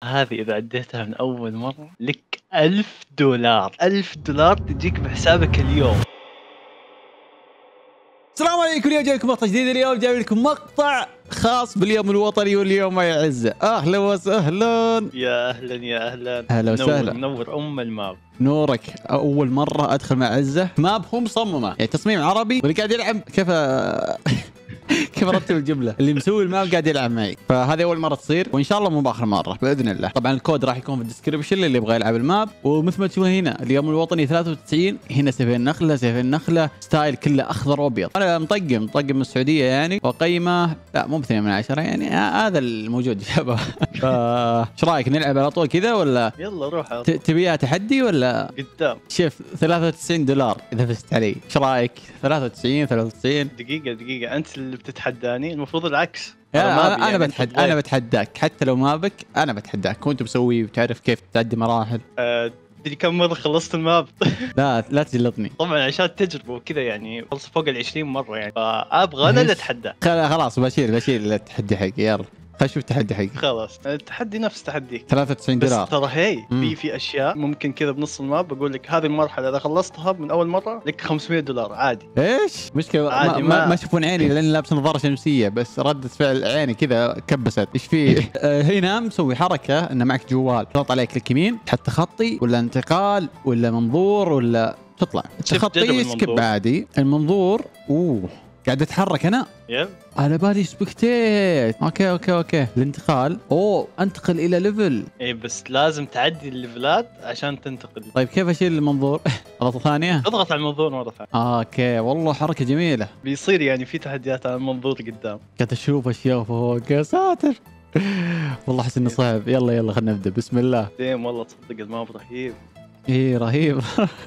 هذه إذا عديتها من أول مرة لك $1000. $1000 تجيك بحسابك اليوم. السلام عليكم، اليوم جايكم مقطع جديد. اليوم جايب لكم مقطع خاص باليوم الوطني واليوم ما يعزه. اهلا وسهلا. يا أهلا يا أهلا. هلا وسهلا. منور الماب. نورك. اول مره ادخل مع عزه ماب هو مصممه، يعني تصميم عربي، واللي قاعد يلعب كيف كيف ارتب الجمله، اللي مسوي الماب قاعد يلعب معي، فهذه اول مره تصير وان شاء الله مو باخر مره باذن الله. طبعا الكود راح يكون في الديسكربشن اللي يبغى يلعب الماب. ومثل ما تشوفون هنا اليوم الوطني 93، هنا سيفين نخله، سيفين نخله ستايل كله اخضر وابيض. انا مطقم من السعوديه يعني، وقيمه لا مو ب 8 من 10 يعني، هذا الموجود يا شباب. ايش رايك نلعب على طول كذا ولا يلا روح تبيها تحدي ولا قدام؟ شوف $93 اذا فزت علي، ايش رايك؟ 93. دقيقة أنت اللي بتتحداني، المفروض العكس. أنا يعني بتحداك حتى لو ما بك، أنا بتحداك وأنت مسوي وتعرف كيف تعدي مراحل. تدري كم مرة خلصت الماب؟ لا تجلطني. طبعا عشان تجربة وكذا يعني، خلص فوق 20 مرة يعني، فأبغى أنا اللي أتحدى. خلاص بشيل التحدي حقي، يلا خلينا نشوف التحدي حقي. خلاص التحدي نفس تحديك $93. بس ترى هي في اشياء ممكن كذا بنص الماب بقول لك هذه المرحله اذا خلصتها من اول مره لك $500 عادي. ايش مشكله؟ عادي ما يشوفون عيني لاني لابس نظاره شمسيه، بس ردة فعل عيني كذا كبست. ايش فيه؟ هنا مسوي حركه ان معك جوال، تضغط عليه كليك يمين، تحط خطي ولا انتقال ولا منظور ولا تطلع تخطي سكيب عادي. المنظور قاعد اتحرك انا. يب على بالي سبكتيت. اوكي. الانتقال انتقل الى ليفل. اي بس لازم تعدي الليفلات عشان تنتقل. طيب كيف اشيل المنظور؟ غلطه ثانيه. اضغط على المنظور مره ثانيه. اوكي والله حركه جميله. بيصير يعني في تحديات على المنظور قدام. قاعد اشوف اشياء فوق، يا ساتر. والله احس انه صعب. يلا خلينا نبدا. بسم الله. ديم والله تصدق الماب رهيب. ايه رهيب.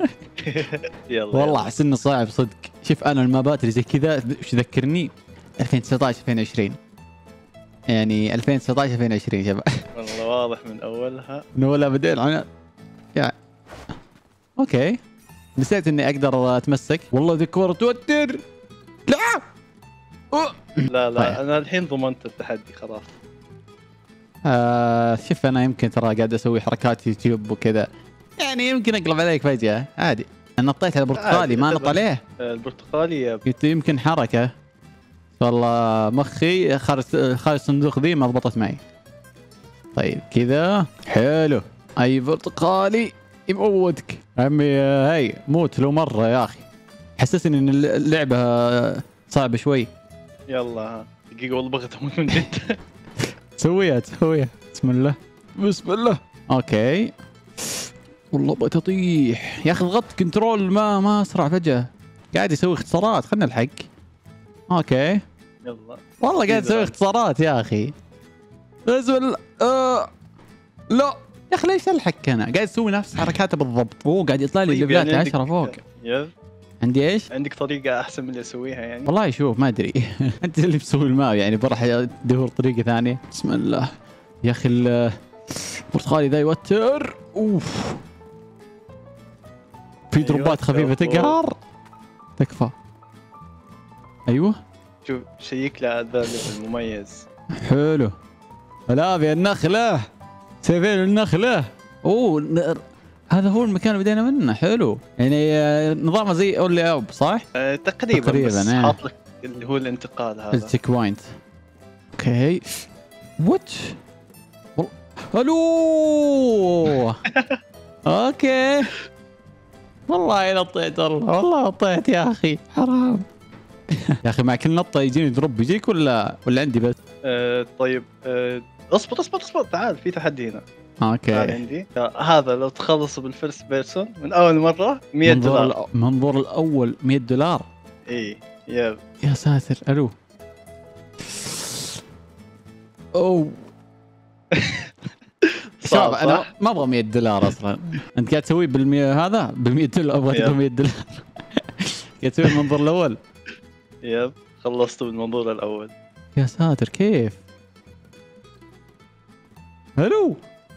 يلا والله احس انه صعب صدق. شوف انا المابات اللي زي كذا ايش ذكرني؟ 2019 2020 يعني 2019 2020 شباب. والله واضح من اولها. من اولها بدينا يعني. اوكي نسيت اني اقدر اتمسك. والله ذي الكورة توتر. لا طيب. انا الحين ضمنت التحدي خلاص. شوف انا يمكن ترى قاعد اسوي حركات يوتيوب وكذا، يعني يمكن اقلب عليك فجأة عادي. انا نطيت على البرتقالي ما نط عليه. البرتقالي يمكن حركة، والله مخي خارج الصندوق ذي ما ضبطت معي. طيب كذا حلو. اي برتقالي يموتك عمي. هاي موت لو مرة يا اخي. حسسني ان اللعبة صعبة شوي. يلا دقيقة والله بغيت اموت من جد. سويها بسم الله. اوكي والله بتطيح يا اخي. ضغطت كنترول ما اسرع فجأة. قاعد يسوي اختصارات، خلنا الحق. اوكي يلا والله قاعد يسوي اختصارات يا اخي. بسم الله. لا يا اخي ليش الحق؟ انا قاعد اسوي نفس حركاته بالضبط. قاعد يطلع لي ليفلات يعني 10 فوق. يب عندي ايش؟ عندك طريقة احسن من اللي اسويها يعني؟ والله شوف ما ادري. انت اللي مسوي الماب يعني، بروح ادور طريقة ثانية. بسم الله يا اخي. البرتقالي ذا يوتر. في دروبات خفيفة تقهر. تكفى. ايوه شوف شيك له ذا الليفل مميز. حلو. هلا النخلة، سيفين النخلة. هذا هو المكان اللي بدينا منه. حلو يعني نظامه زي اولي اوب صح؟ تقريبا بس حاط لك اللي هو الانتقال هذا التشيك بوينت. اوكي وات الو. اوكي والله نطيت. والله نطيت يا اخي حرام. يا اخي مع كل نطه يجيني دروب. يجيك ولا عندي بس؟ طيب اصبر تعال في تحدي هنا. اوكي تعال عندي هذا لو تخلص بالفيرست بيرسون من اول مره $100. منظور الاول $100. اي يب يا ساتر. الو شباب انا ما ابغى $100 اصلا. انت قاعد تسوي هذا $100. ابغى تقول $100. قاعد تسوي المنظور الاول. يب خلصت بالمنظور الاول. يا ساتر كيف؟ الو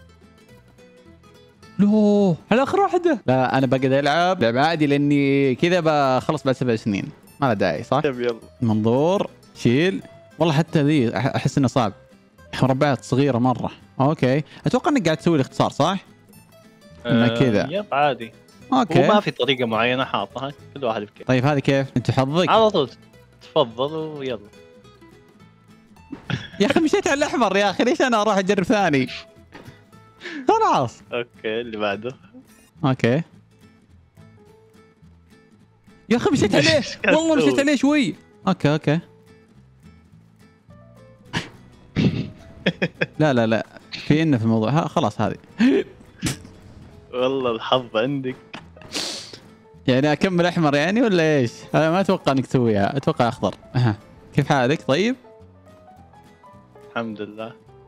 لو على اخر واحده. لا انا بقعد العب لعب عادي لاني كذا بخلص بعد 7 سنين. ما له داعي صح؟ يلا منظور شيل. والله حتى ذي احس انه صعب. مربعات صغيره مره. اوكي اتوقع انك قاعد تسوي الاختصار صح؟ إنه كذا. يب عادي. اوكي وما في طريقه معينه حاطها، كل واحد بكيف. طيب هذه كيف؟ انت حظك على طول تفضل ويلا. يا اخي مشيت على الاحمر يا اخي، ليش انا اروح اجرب ثاني؟ خلاص اوكي اللي بعده. اوكي يا اخي مشيت عليه والله مشيت عليه شوي. اوكي لا لا لا في إنه في الموضوع خلاص هذه. والله الحظ عندك. يعني اكمل احمر يعني ولا ايش؟ انا ما اتوقع انك تسويها، اتوقع اخضر. كيف حالك طيب؟ الحمد لله.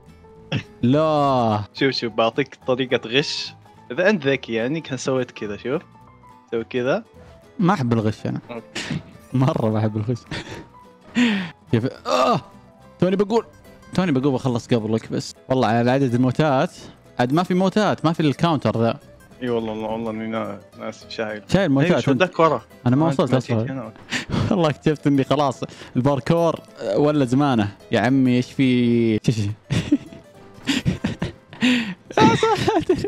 لا شوف بعطيك طريقه غش، اذا انت ذكي يعني كان سويت كذا. شوف سوي كذا. ما احب الغش انا. مره ما احب الغش. كيف توني بقول بخلص قبلك، بس والله على عدد الموتات عاد ما في موتات، ما في الكاونتر ذا. اي والله اني ناس شايل موتات. شو بدك ورا؟ انا ما وصلت اصلا. والله اكتشفت اني خلاص الباركور ولا زمانه يا عمي. ايش في يا ساتر.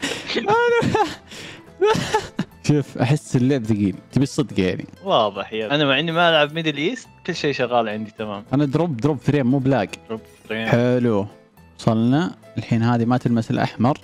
شوف احس اللعب ثقيل، تبي الصدق يعني. واضح يا انا مع اني ما العب ميدل ايست كل شيء شغال عندي تمام. انا دروب فريم مو بلاج. دروب فريم حلو. وصلنا الحين، هذه ما تلمس الاحمر.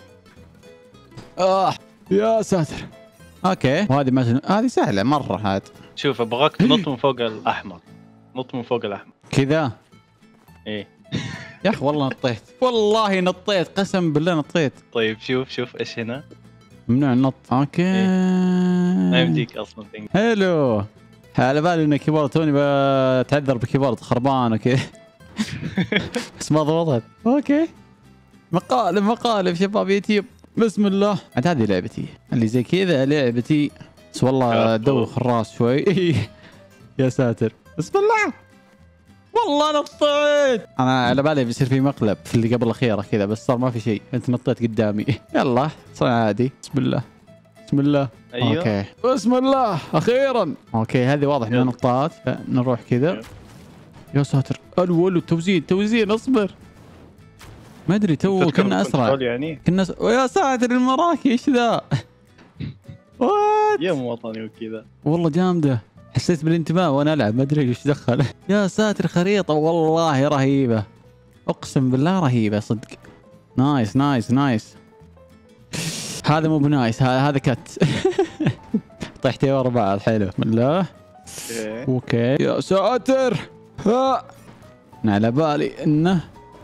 يا ساتر. اوكي وهذه ما هذه سهله مره. هاد شوف ابغاك تنط من فوق الاحمر. نط من فوق الاحمر كذا. ايه يا اخي والله نطيت، والله نطيت قسم بالله نطيت. طيب شوف ايش هنا. ممنوع النط. اوكي ما يمديك اصلا تنقل. حلو. على بالي انه كيبورد، توني بتعذر بكيبورد خربان وكذا. بس ما ضبطت. اوكي مقالب شباب يوتيوب. بسم الله. عاد هذه لعبتي اللي زي كذا لعبتي. بس والله دوخ الراس شوي. يا ساتر بسم الله. والله نطيت. انا على بالي بيصير في مقلب في اللي قبل الاخيره كذا، بس صار ما في شيء. انت نطيت قدامي. يلا صار عادي. بسم الله. ايوه اوكي بسم الله اخيرا. اوكي هذه واضح انها نقطات، نروح كذا. يا ساتر الو توزين اصبر. ما ادري كنا اسرع يعني. يا ساتر المراكي ايش ذا. وات يا وطني وكذا. والله جامده. حسيت بالانتماء وانا العب، ما ادري ايش دخل. يا ساتر خريطه والله رهيبه، اقسم بالله رهيبه صدق. نايس. هذا مو بنايس، هذا كت. طيحتي ورا بعض. حلو بسم الله. اوكي يا ساتر. انا على بالي انه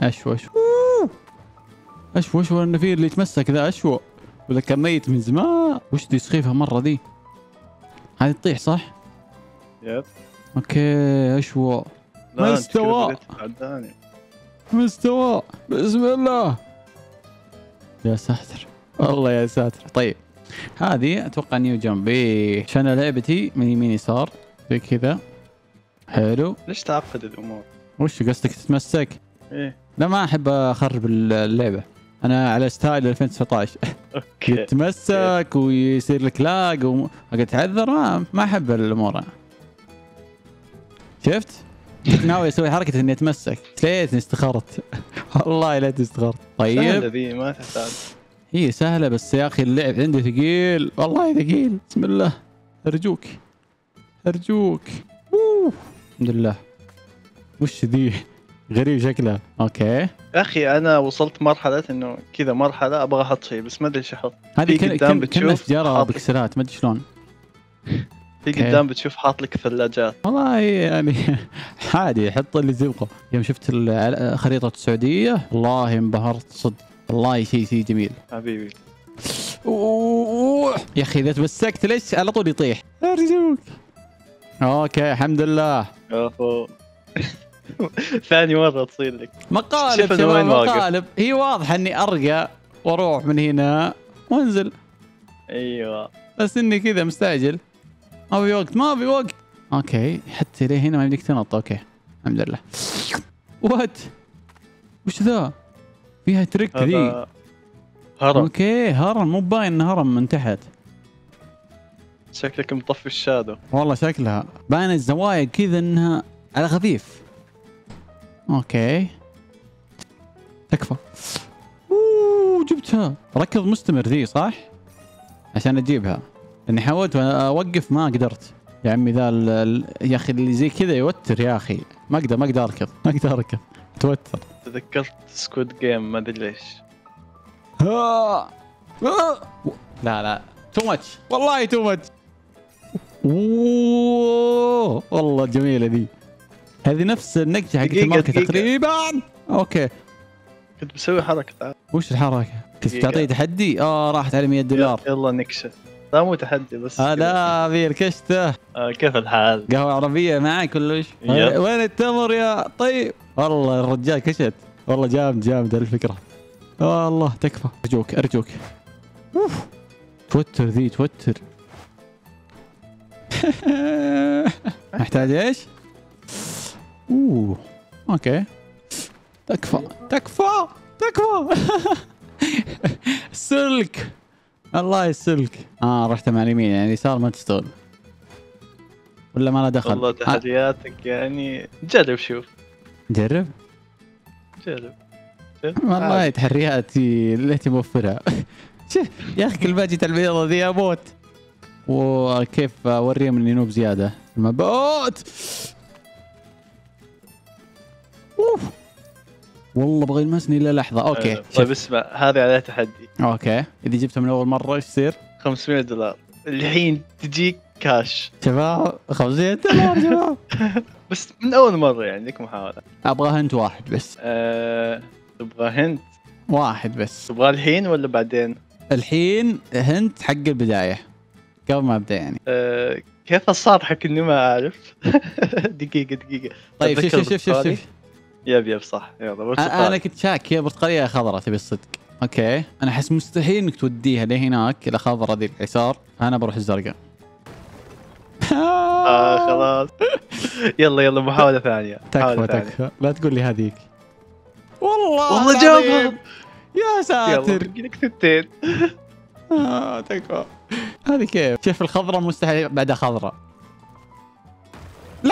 اشوش والنفير اللي يتمسك ذا اشوى، ولا كان ميت من زمان. وش دي سخيفه مره دي. هذه تطيح صح؟ يب. اوكي اشوى. مستوى. بسم الله. يا ساتر والله يا ساتر. طيب هذه اتوقع نيو جمب. عشان لعبتي من يمين يسار زي كذا. حلو. ليش تعقد الامور؟ وش قصدك تتمسك؟ ايه لا ما احب اخرب اللعبه، انا على ستايل 2019. اوكي يتمسك ويصير لك لاج وقاعد تعذر. ما احب الامور. شفت؟ كنت ناوي اسوي حركه اني اتمسك، ليتني استخرت. والله ليتني استخرت. طيب سهلة ذي ما تحتاج. هي سهله بس يا اخي اللعب عندي ثقيل والله ثقيل. بسم الله. ارجوك. الحمد لله. وش ذي غريب شكلها. اوكي يا اخي انا وصلت مرحله انه كذا مرحله ابغى احط شيء بس ما ادري ايش احط. هذه كنا شجره بكسرات ما ادري شلون. في قدام بتشوف حاط لك ثلاجات. والله يعني عادي حط اللي تبغى. يوم شفت خريطه السعوديه والله انبهرت صدق. والله شيء جميل حبيبي. يا اخي اذا تمسكت ليش على طول يطيح. ارجوك. اوكي الحمد لله. ثاني مرة تصير لك مقالب شباب مقالب. هي واضحة اني ارقى واروح من هنا وانزل. ايوه بس اني كذا مستعجل. ما في وقت. اوكي حتى ليه هنا ما يمديك تنط. اوكي الحمد لله. وات وش ذا؟ فيها تريك ذي. هرم. اوكي هرم، مو باين هرم من تحت. شكلك مطفي الشادو. والله شكلها باين الزوايا كذا انها على خفيف. اوكي تكفى. اوه جبتها. ركض مستمر ذي صح؟ عشان اجيبها. لاني حاولت اوقف ما قدرت. يا عمي ذا يا اخي اللي زي كذا يوتر يا اخي. ما اقدر اركض. توتر. تذكرت سكواد جيم ما ادري ليش. لا تو ماتش والله تو ماتش. اوه والله جميله ذي. هذه نفس النقشه حقت الماركه تقريبا. اوكي كنت بسوي حركه. وش الحركه؟ كنت تعطيه تحدي؟ راحت على $100. يلا نكشه. لا مو تحدي بس. لا بير كشته. كيف الحال؟ قهوه عربيه معك كلش. وين التمر يا طيب؟ والله الرجال كشت. والله جامد الفكره. والله تكفى. ارجوك. اوف توتر ذي توتر. محتاج ايش؟ اوكي تكفى. السلك الله السلك. رحت مع اليمين يعني اليسار ما تشتغل ولا ما له دخل؟ والله تحدياتك يعني جرب شوف. جرب والله تحرياتي اللي موفرها. شوف يا اخي كل ما جيت البيضه ذي اموت. وكيف اوريهم اني نوب زياده المبات. والله بغى يلمسني الا لحظه. اوكي طيب اسمع هذه عليها تحدي. اوكي اذا جبتها من اول مره ايش يصير؟ $500 الحين تجيك كاش شباب. $500 شباب. بس من اول مره يعني لك محاوله. ابغى هنت واحد بس. تبغى هنت واحد بس؟ تبغى الحين ولا بعدين؟ الحين هنت حق البدايه قبل ما ابدا يعني. كيف اصارحك اني ما اعرف؟ دقيقه. طيب شوف يب صح. يلا انا كنت شاك هي برتقاليه خضراء تبي الصدق. اوكي انا احس مستحيل انك توديها لهناك الى خضراء ذي اليسار. فانا بروح الزرقاء. خلاص. يلا محاوله ثانيه. تكفى لا تقول لي هذيك. والله جابها يا ساتر. لك ثنتين. تكفى. هذه كيف؟ شوف الخضراء مستحيل بعدها خضراء. لا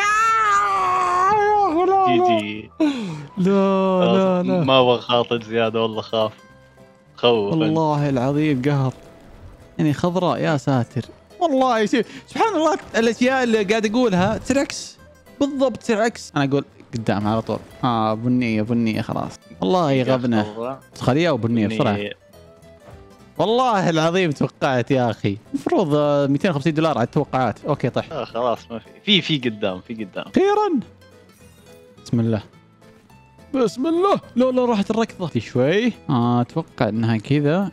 جي لا ما ابغى خاطر زياده والله خاف. خوف والله العظيم قهر يعني. خضراء يا ساتر والله. سبحان الله الاشياء اللي قاعد اقولها تركس بالضبط تركس. انا اقول قدام على طول. بنيه خلاص. والله يغبنا. خليه وبنيه بسرعه. والله العظيم توقعت يا اخي. المفروض $250 على التوقعات. اوكي طيح. خلاص ما في قدام اخيرا. بسم الله. لا راحت الركضه في شوي. اتوقع انها كذا.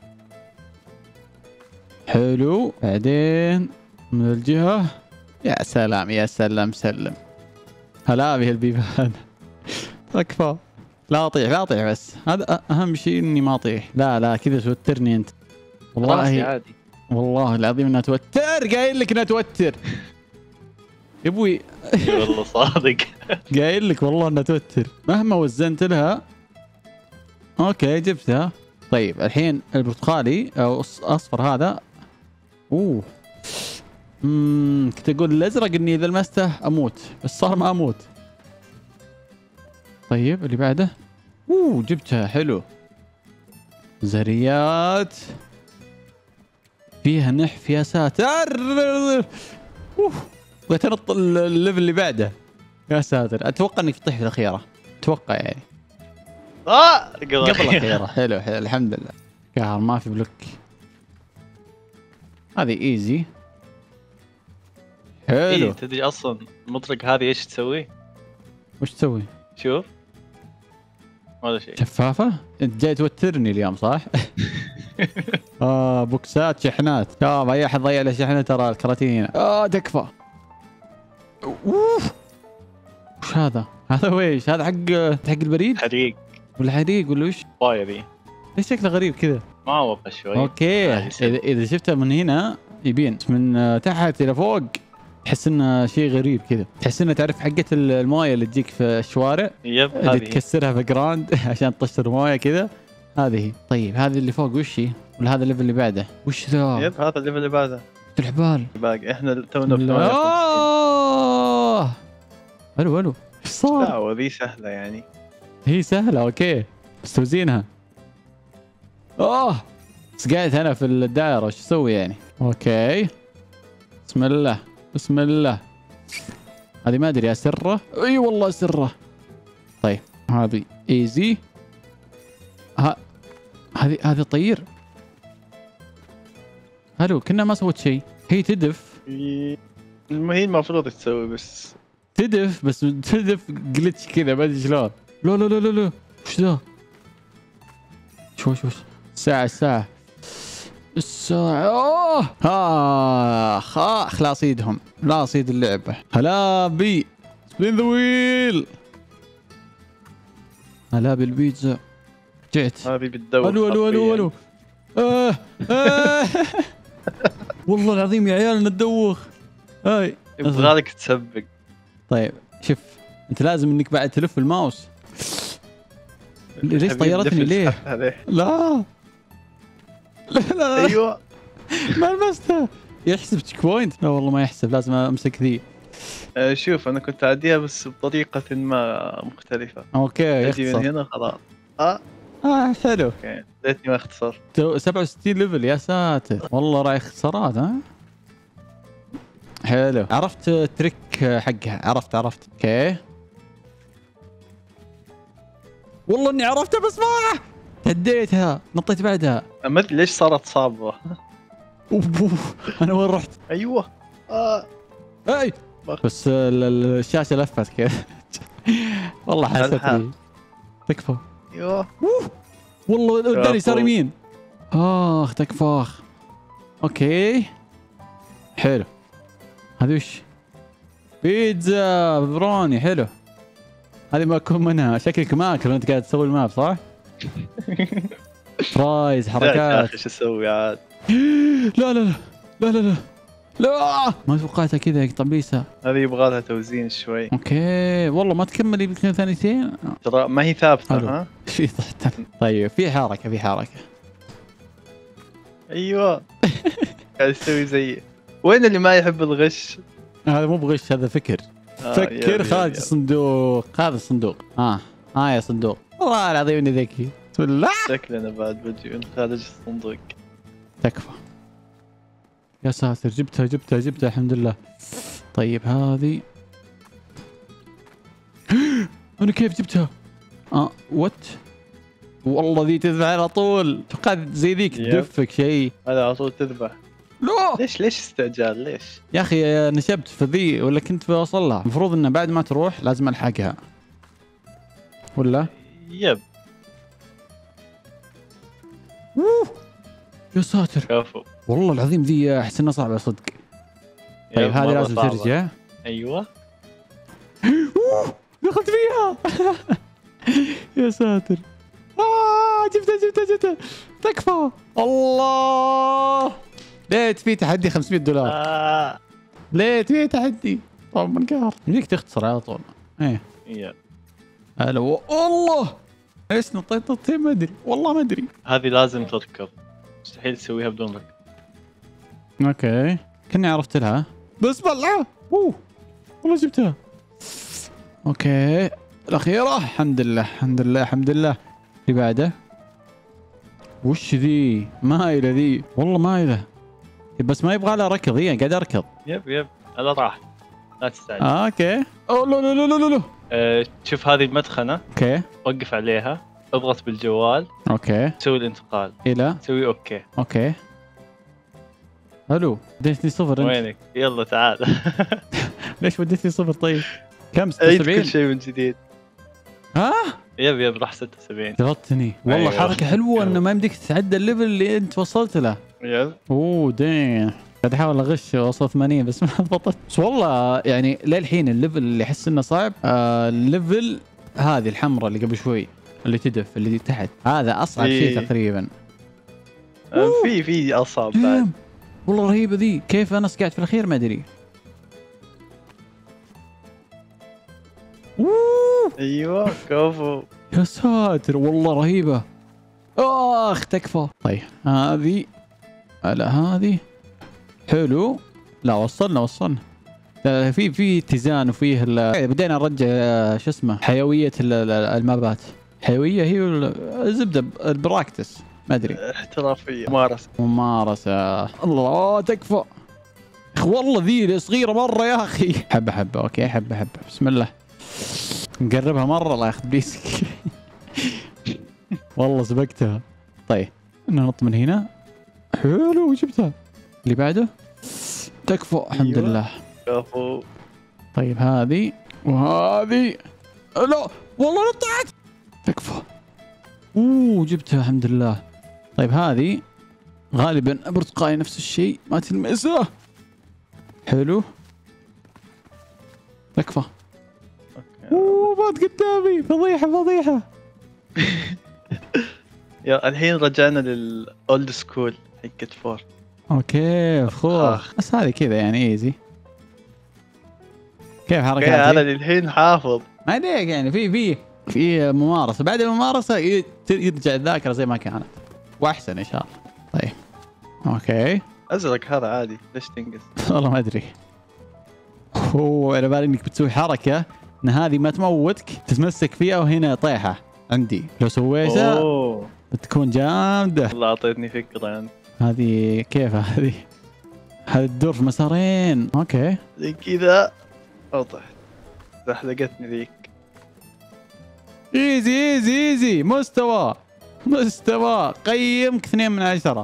حلو بعدين من الجهه. يا سلام سلم. هلا به البيبان. تكفى. لا اطيح بس هذا اهم شيء اني ما اطيح. لا كذا توترني انت. والله عادي. والله العظيم انها توتر. قايل لك انها توتر يا ابوي. والله صادق. قايل لك والله انها توتر مهما وزنت لها. اوكي جبتها. طيب الحين البرتقالي او اصفر هذا. كنت اقول الازرق اني اذا لمسته اموت بس صار ما اموت. طيب اللي بعده. جبتها. حلو. زريات فيها نحف يا ساتر. بغيت انط الليفل اللي بعده. يا ساتر اتوقع انك تطيح في الاخيره. اتوقع يعني قبل الاخيره. حلو الحمد لله. قهر ما في بلوك. هذه ايزي. حلو. تدري اصلا المطرق هذه ايش تسوي؟ وش تسوي؟ شوف ولا شيء. شفافه. انت جاي توترني اليوم صح؟ بوكسات شحنات. شوف اي احد ضيع له شحنه ترى الكراتين هنا. تكفى. وش هذا؟ ويش هذا؟ حق البريد؟ حريق ولا وش؟ باية ذي. ليش شكله غريب كذا؟ ما وضح شوي. اوكي اذا شفتها من هنا يبين من تحت الى فوق تحس انه شيء غريب كذا. تحس انه تعرف حقه المويه اللي تجيك في الشوارع. يب اللي تكسرها في جراند عشان تطشر مويه كذا. هذه. طيب هذه اللي فوق وش هي؟ ولا هذا الليفل اللي بعده؟ وش ذا؟ يب هذا الليفل اللي بعده. الحبال باقي احنا تونا الو ايش صار؟ لا وذي سهله يعني. هي سهله اوكي بس توزينها. سقعت انا في الدائره، وش اسوي يعني؟ اوكي بسم الله بسم الله. هذه ما ادري اسره، اي والله اسره. طيب هذه ايزي. هذه طير. حلو كنا ما سوت شيء. هي تدف. هي المفروض تسوي بس تدف جلتش كذا ما ادري شلون. لا لا لا لا لا وش ذا؟ وش الساعة خلاص ايدهم، لا اصيد اللعبة. هلا بي سبين ذا ويل. هلا بالبيتزا. جعت. هذه بالدور. الو والله العظيم يا عيال ندوخ. هاي يبغالك تسبق. طيب شوف انت لازم انك بعد تلف الماوس. ليش طيرتني ليه؟ لا ايوه ما لمستها. يحسب تشيك بوينت؟ لا والله ما يحسب، لازم امسك ذي. شوف انا كنت اعديها بس بطريقة ما مختلفة. اوكي اجي من هنا خلاص. حلو. اوكي ليتني ما اختصر. 67 ليفل يا ساتر، والله رايح اختصارات. حلو عرفت التريك حقها. عرفت اوكي والله اني عرفتها بس ما هديتها، نطيت بعدها. ما ادري ليش صارت صعبة. انا وين رحت؟ ايوه اي بس الشاشة لفت كيف. والله حسيت تكفى. ايوه والله قدامي صار يمين. تكفى. اوكي حلو. هذه وش؟ بيتزا بروني. حلو هذه ما اكون منها. شكلك ماكل وانت قاعد تسوي الماب صح؟ فرايز حركات. يا اخي شو اسوي عاد. لا لا لا لا لا لا لا ما توقعتها كذا طبيسه. هذه يبغى لها توزين شوي. اوكي والله ما تكمل يمكن ثانيتين. ترى ما هي ثابته. ها في ضغط. طيب في حركه. ايوه قاعد يسوي زي. وين اللي ما يحب الغش؟ هذا مو بغش، هذا فكر. فكر خارج الصندوق. هذا الصندوق. يا صندوق والله العظيم اني ذكي. بسم الله. شكلنا بعد بجي من خارج الصندوق. تكفى يا ساتر. جبتها الحمد لله. طيب هذه انا كيف جبتها؟ وات والله ذي تذبح على طول. توقعت زي ذيك تدفك شيء. هذا على طول تذبح. لا ليش استعجال ليش يا اخي؟ نشبت في ذي ولا كنت بوصل لها. المفروض انه بعد ما تروح لازم الحقها ولا؟ يب. يا ساتر كفو. والله العظيم ذي احس انها صعبه صدق. طيب هذه لازم ترجع. ايوه دخلت فيها. يا ساتر. جبتها تكفى. الله ليت في تحدي $500. ليت في تحدي. طبعا من قهر يجيك تختصر على طول. ايه هلا والله ايش نطيت ما ادري والله ما ادري. هذه لازم تركض، مستحيل تسويها بدون ركض. اوكي كني عرفت لها بسم الله. والله جبتها. اوكي الاخيره الحمد لله. اللي بعده وش ذي؟ مايله ذي والله مايله، بس ما يبغى لها ركض. هي قاعد اركض. يب هذا راح لا تستعجل. اوكي. لا شوف هذه المدخنه. اوكي وقف عليها، اضغط بالجوال. اوكي تسوي الانتقال الى تسوي اوكي. الو وديتني صفر. وينك؟ يلا تعال. ليش وديتني صفر؟ طيب كم؟ 76؟ كل شيء من جديد. يب راح 76. ضغطتني والله. حركه حلوه انه ما يمديك تتعدى الليفل اللي انت وصلت له. يب. دين قاعد احاول اغش وصل 80 بس ما ضبطت. بس والله يعني للحين الليفل اللي احس انه صعب الليفل هذه الحمراء اللي قبل شوي اللي تدف اللي تحت، هذا اصعب شيء تقريبا. في اصعب بعد. والله رهيبه ذي. كيف انا سقعت في الاخير ما ادري. ايوه كفو. يا ساتر والله رهيبه. تكفى. طيب هذه هذه حلو. لا وصلنا في اتزان وفيه بدينا نرجع حيويه المابات. حيويه هي الزبده البراكتس. ما ادري. احترافيه ممارسه. ممارسة. الله تكفى. والله ذي صغيرة مرة يا اخي. حبة حبة اوكي حبة حبة بسم الله. نقربها مرة الله ياخذ بيسك. والله سبقتها. طيب ننط من هنا. حلو جبتها. اللي بعده تكفى الحمد أيوة. لله. كفو. طيب هذه وهذه. لا والله نطعت. تكفى. جبتها الحمد لله. طيب هذه غالبا برتقالي نفس الشيء ما تلمسه. حلو. تكفى. بات قدامي فضيحة فضيحة. يا الحين رجعنا للاولد سكول حقت 4. اوكي اخوه بس هذه كذا يعني ايزي. كيف حركات هذا الحين حافظ. ما عليك يعني في ممارسة. بعد الممارسة يرجع الذاكرة زي ما كانت واحسن ان شاء الله. طيب اوكي. ازرق هذا عادي ليش تنقص؟ والله ما ادري. هو على بالي انك بتسوي حركة ان هذه ما تموتك تتمسك فيها وهنا طيحة عندي. لو سويتها بتكون جامدة. والله اعطيتني فكرة انت. هذه كيف هذه تدور في مسارين. اوكي زي كذا او طحت. زحلقتني ذيك. ايزي مستوى قيمك 2 من 10.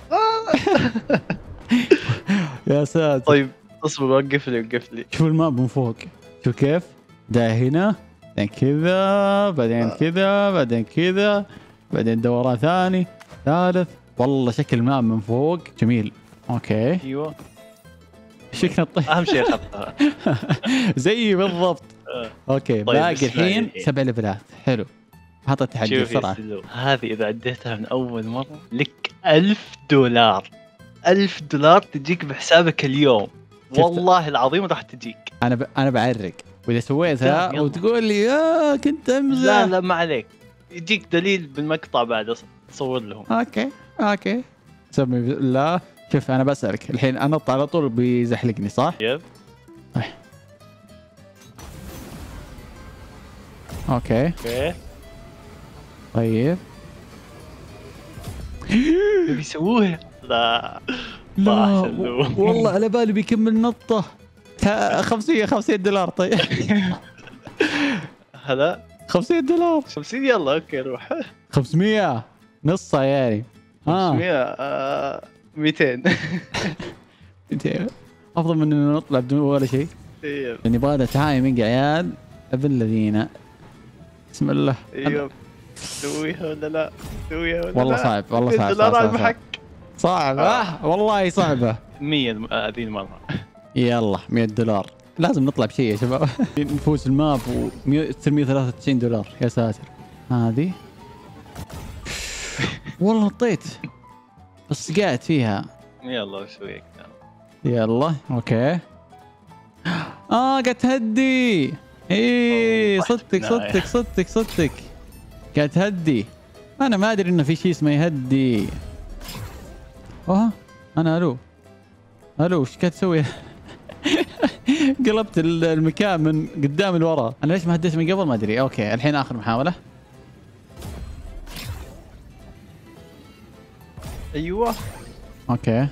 يا ساتر. طيب اصبر وقف لي. شوف الماب من فوق. شوف كيف ده هنا بعدين كذا بعدين كذا بعدين كذا بعدين دوران ثاني ثالث. والله شكل الماب من فوق جميل. اوكي ايوه شكل الطيب. اهم شيء اخذتها. زي بالضبط. اوكي طيب باقي الحين 7 ليفلات. حلو حط التحدي بسرعه. هذه اذا عديتها من اول مره لك $1000. $1000 تجيك بحسابك اليوم. والله العظيم راح تجيك. انا بعرق واذا سويتها وتقول لي يا كنت امزح. لا ما عليك. يجيك دليل بالمقطع بعد تصور لهم. اوكي سمي بالله. شوف انا بسألك الحين انط على طول بيزحلقني صح؟ يب. اوكي طيب. بيسووها. لا والله على بالي بيكمل نطه. $500 طيب. هلا $500. 50 يلا اوكي روح. 500 نصها يعني. 500 200. افضل من انه نطلع بدون ولا شيء. ايوه يعني يبغى له تايمينج عيال ابن الذين. بسم الله. ايوه سويها ولا لا؟ والله صعب والله صعب. صعب والله صعبه. 100 هذه المره. يلا $100 لازم نطلع بشيء يا شباب. نفوس الماب $693. يا ساتر. هذه والله نطيت بس قاعد فيها. يلا شوي يلا اوكي. قاعد تهدي. ايه صدق قاعد تهدي. انا ما ادري انه في شيء اسمه يهدي. انا الو ايش قاعد تسوي؟ قلبت المكان من قدام لورا. انا ليش ما هديت من قبل ما ادري. اوكي الحين اخر محاولة. ايوه اوكي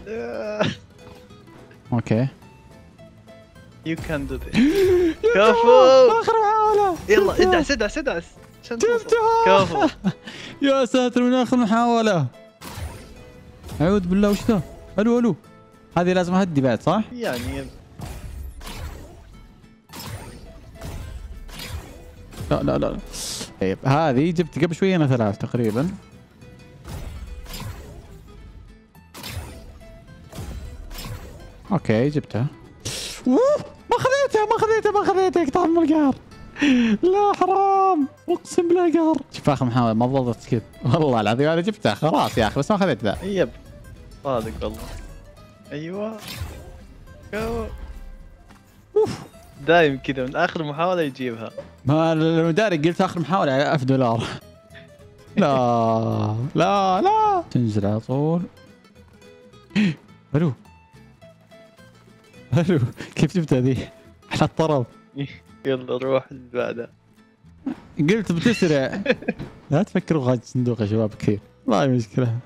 يو كان دو ذس. كفو اخر محاولة. يلا ادعس جبتها. كفو. يا ساتر من اخر محاولة. اعوذ بالله وش ذا؟ الو هذه لازم اهدي بعد صح؟ يعني لا طيب هذه جبت قبل شوي انا 3 تقريبا. اوكي جبتها. ما خذيتها اقطع من القهر. لا حرام اقسم بالله قهر. شوف اخر محاولة ما ضبطت سكيب. والله العظيم انا جبتها خلاص يا اخي بس ما خذيت ذا. يب صادق والله. ايوه دايم كذا من اخر محاولة يجيبها. ما لو داري قلت اخر محاولة على $1000. لا تنزل على طول. الو كيف جبتها ذي؟ احنا الطرب. يلا روح اللي بعدها. قلت بتسرع. لا تفكروا خارج الصندوق يا شباب كثير. ما هي مشكلة.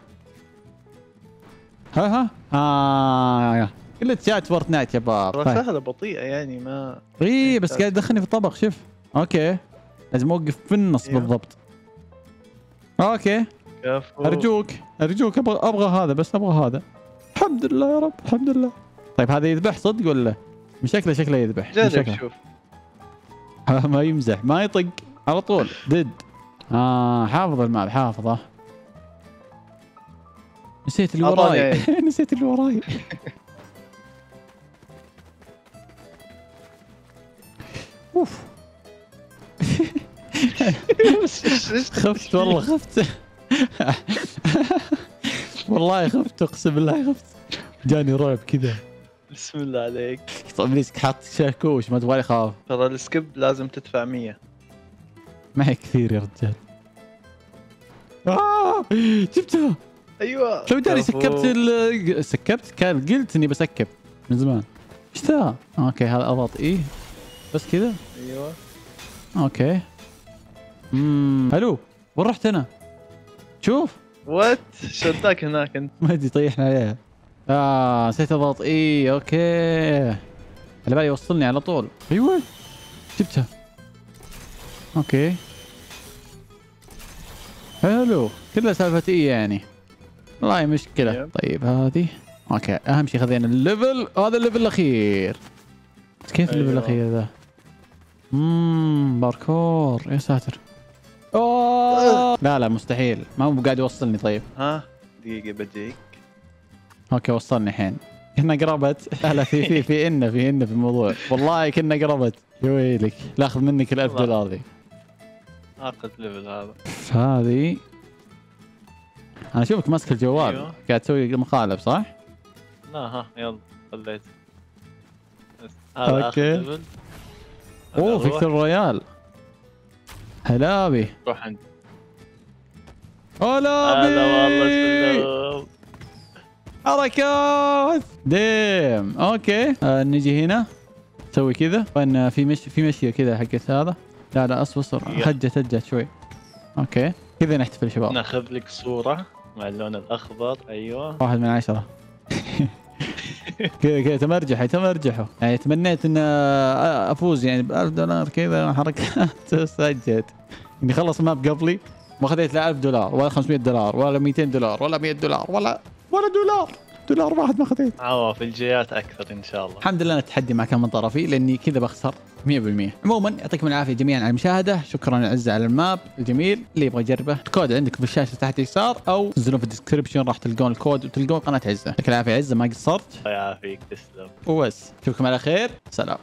ها كل شات فورتنايت يا باب. ترى سهله بطيئه يعني ما. اي بس قاعد يدخلني في الطبق. شوف اوكي لازم اوقف في النص أيوه. بالضبط. اوكي كفو. ارجوك ابغى هذا، بس ابغى هذا. الحمد لله يا رب الحمد لله. طيب هذا يذبح صدق ولا؟ من شكله يذبح. من جرب شكله. شوف. ما يمزح ما يطق على طول دد. حافظ الماب حافظه. نسيت اللي وراي. نسيت اللي وراي. اوف. خفت والله خفت. والله خفت اقسم بالله خفت. جاني رعب كذا. بسم الله عليك. طيب ليش حاط شاكوش ما تبغالي اخاف. ترى السكيب لازم تدفع 100. معي كثير يا رجال. جبتها. ايوه لو داري كفو. سكبت كان قلت اني بسكب من زمان. ايش ذا؟ اوكي هذا اضغط اي بس كذا. ايوه اوكي. الو وين رحت انا؟ شوف وات شداك هناك انت. ما ادري طيحنا عليها. نسيت اضغط اي اوكي. على بالي يوصلني على طول. ايوه جبتها. اوكي حلو كلها سالفة اي يعني. والله مشكلة. يب. طيب هذه اوكي اهم شيء خذينا الليفل. هذا الليفل الاخير. كيف الليفل أيوة. الاخير ذا؟ باركور يا ساتر. اوه لا مستحيل ما هو قاعد يوصلني. طيب ها دقيقة بجيك. اوكي وصلني الحين. كنا قربت. لا في الموضوع والله كنا قربت. يا ويلك لا اخذ منك ال 1000 دولار ذي. اخذ ليفل هذا. هذه انا اشوفك ماسك الجوال. أيوه. قاعد تسوي مقالب صح؟ لا ها يلا خليت. بس هذا أوكي. اخذ ليفل. اوه فيكتور رويال. هلابي روح انت. هلابي هلا والله سلام. حركات ديم. اوكي نجي هنا نسوي كذا. وين في مشيه كذا حقت هذا. لا اصبر هجت شوي. اوكي كذا نحتفل شباب. ناخذ لك صورة مع اللون الاخضر. ايوه 1 من 10. كذا تمرجحوا يعني. تمنيت ان افوز يعني ب 1000 دولار كذا حركات. سجلت اني خلص الماب قبلي ما خذيت لا 1000 دولار ولا 500 دولار ولا 200 دولار ولا 100 دولار ولا دولار واحد ما خذيت. في الجيات اكثر ان شاء الله. الحمد لله التحدي ما كان من طرفي لاني كذا بخسر 100%. عموما يعطيكم العافيه جميعا على المشاهده. شكرا العزة على الماب الجميل. اللي يبغى يجربه الكود عندك بالشاشه تحت اليسار او تنزلون في الديسكربشن راح تلقون الكود وتلقون قناه عزة. يعطيك العافيه عزة ما قصرت. الله يعافيك تسلم. وبس اشوفكم على خير. سلام.